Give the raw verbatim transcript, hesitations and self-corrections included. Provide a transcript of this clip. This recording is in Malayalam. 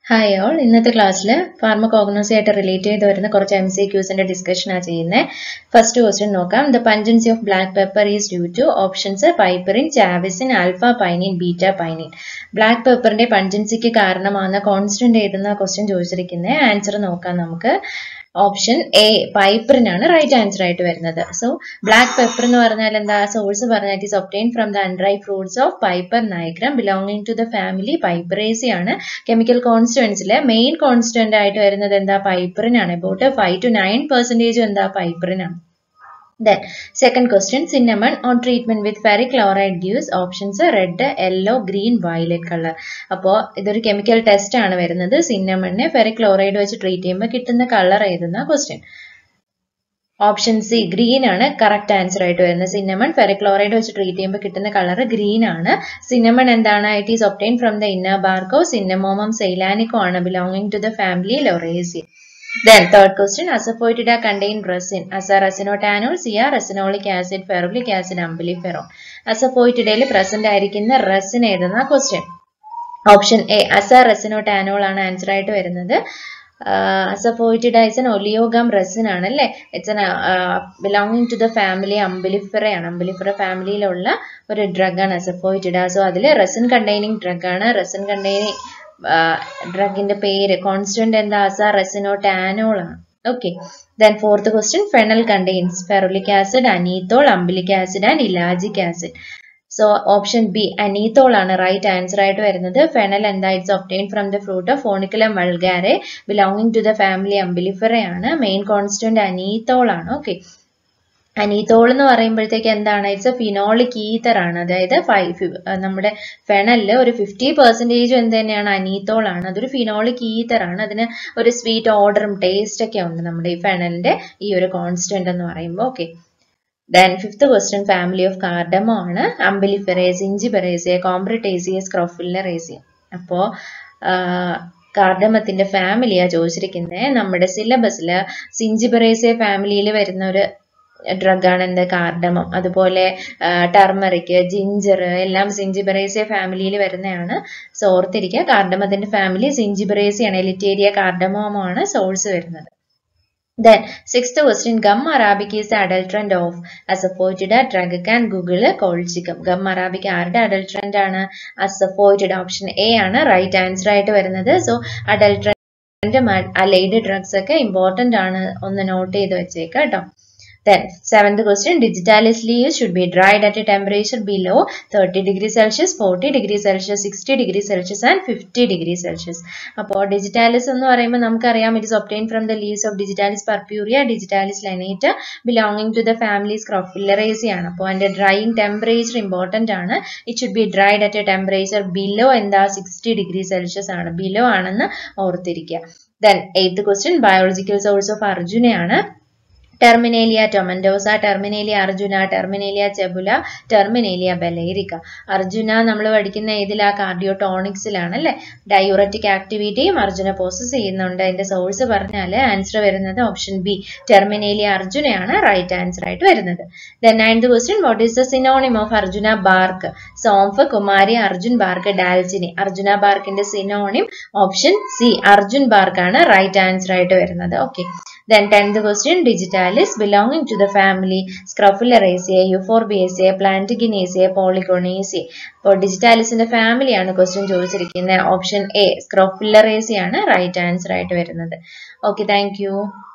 Hi all, in this class, Pharmacognosy related to M C Qs and discussion. First question, the pungency of black pepper is due to options piperine, chavicin, alpha pinene, beta pinene. Black pepper pungency is a constant question. Answer option A, piperine is right answer. So, black pepper source is obtained from the unripe fruits of Piper nigrum belonging to the family Piperaceae. Chemical constants main constant is piperine, about five to nine percent piperine. Then, second question, cinnamon on treatment with ferric chloride gives options red, yellow, green, violet color. Now, this is a chemical test. Cinnamon ferric chloride is treated with color. Question. Option C, green is correct answer. Cinnamon ferric chloride is treated with color green. Cinnamon it is obtained from the inner bark of Cinnamomum ceylanicum belonging to the family Lauraceae. Then third question, asafoetida contain resin. Asa resinotanol, Cia resinolic acid, ferulic acid, umbelliferone. Asafoetida present ആയിരിക്കുന്ന resin ഏതെന്ന question. Option A, asa resinotanol ആണ് answer ആയിട്ട് വരുന്നത്. Uh, Asafoetida is an oleogam resin ആണല്ലേ. It's an uh, belonging to the family umbelliferae ആണ്. Umbelliferae family യിലുള്ള ഒരു drug ആണ് Asafoetida. So അതിലെ resin containing drug ആണ്. Resin containing Uh, drug in the pair constant and the asa resinotanol. Okay. Then fourth question, phenol contains ferulic acid, anethol, umbellic acid and ellagic acid. So option B, anethol ആണ് right answer ആയിട്ട് വരുന്നത്. Phenol and it's obtained from the fruit of Formiculum vulgare belonging to the family umbelliferae ആണ്. Main constant anethol ആണ്. Okay. Anethol എന്ന് പറയുമ്പോഴത്തേക്ക് എന്താണ്? It's a phenolic ether ആണ്. അതായത് നമ്മുടെ ഫെനലിൽ ഒരു ഫിഫ്റ്റി പെർസെൻറ്റേജ് എന്ത് തന്നെയാണ്? അനീത്തോൾ ആണ്. അതൊരു ഫിനോളിക് ഈതർ ആണ്. അതിന് ഒരു സ്വീറ്റ് ഓർഡറും ടേസ്റ്റ് ഒക്കെ ഉണ്ട് നമ്മുടെ ഈ ഫെനലിന്റെ ഈ ഒരു കോൺസ്റ്റന്റ് എന്ന് പറയുമ്പോൾ. Okay. Then fifth question, family of cardamom ആണ്. Umbelliferae, Zingiberaceae, Combretaceae, Scrophularaceae. അപ്പോൾ കാർഡമത്തിന്റെ ഫാമിലിയാ ചോദിച്ചിരിക്കുന്നത്. നമ്മുടെ സിലബസിൽ Zingiberaceae ഫാമിലിയിൽ വരുന്ന ഒരു drug ആണ് എന്ത്? കാർഡമം. അതുപോലെ ടർമറിക്, ജിഞ്ചർ എല്ലാം Zingiberaceae ഫാമിലിയിൽ വരുന്നതാണ്. സോ ഓർത്തിരിക്കുക, കാർഡമത്തിന്റെ ഫാമിലി Zingiberaceae ആണ്. എലിറ്റേരിയ കാർഡമം ആണ് സോഴ്സ് വരുന്നത്. Then sixth question, gum arabic is the adulterant of Asafoetida drug. Can Google colchicum. Gum arabic ആരുടെ adulterant ആണ്? Asafoetida. Option A ആണ് right answer ആയിട്ട് വരുന്നത്. So adulterant allied drugs ഒക്കെ important ആണ്, ഒന്ന് നോട്ട് ചെയ്ത് വെച്ചേക്കാം കേട്ടോ. Then seventh question, digitalis leaves should be dried at a temperature below thirty degrees Celsius, forty degrees Celsius, sixty degrees Celsius and fifty degrees Celsius. അപ്പോൾ digitalis എന്ന് പറയുമ്പോൾ നമുക്കറിയാം it is obtained from the leaves of Digitalis purpurea, Digitalis lanata belonging to the family Scrophularaceae ആണ്. അപ്പോൾ അതിന്റെ drying temperature important ആണ്. It should be dried at a temperature below എന്താ sixty degrees Celsius ആണ്. below ആണെന്ന് ഓർത്തിരിക്കുക. Then eighth question, biological source of Arjuna ആണ്. Terminalia tomentosa, Terminalia arjuna, Terminalia cebula, Terminalia balearica. Arjuna നമ്മൾ പഠിക്കുന്ന ഏതിലാ? കാർഡിയോടോണിക്സിലാണല്ലേ. ഡയൂററ്റിക് ആക്ടിവിറ്റിയും അർജുന പോസസ് ചെയ്യുന്നുണ്ട്. അതിന്റെ സോഴ്സ് പറഞ്ഞാൽ ആൻസർ വരുന്നത് ഓപ്ഷൻ ബി, ടെർമിനേലിയ അർജുനയാണ് റൈറ്റ് ആൻസർ ആയിട്ട് വരുന്നത്. Then ninth question, what is the synonym of Arjuna bark? Somf, Kumari, Arjun bark, dalchini. Arjuna ബാർക്കിന്റെ synonym option C, Arjun bark ആണ് റൈറ്റ് ആൻസർ ആയിട്ട് വരുന്നത്. Okay. Then tenth question, digitalis belonging to the family Scrophularaceae, Euphorbiaceae, Plantagenesae, Polygonaceae. അപ്പോൾ digitalisന്റെ ഫാമിലി ആണ് ക്വസ്റ്റ്യൻ ചോദിച്ചിരിക്കുന്നത്. ഓപ്ഷൻ എ, Scrophularaceae ആണ് റൈറ്റ് ആൻസർ ആയിട്ട് വരുന്നത്. Okay, thank U.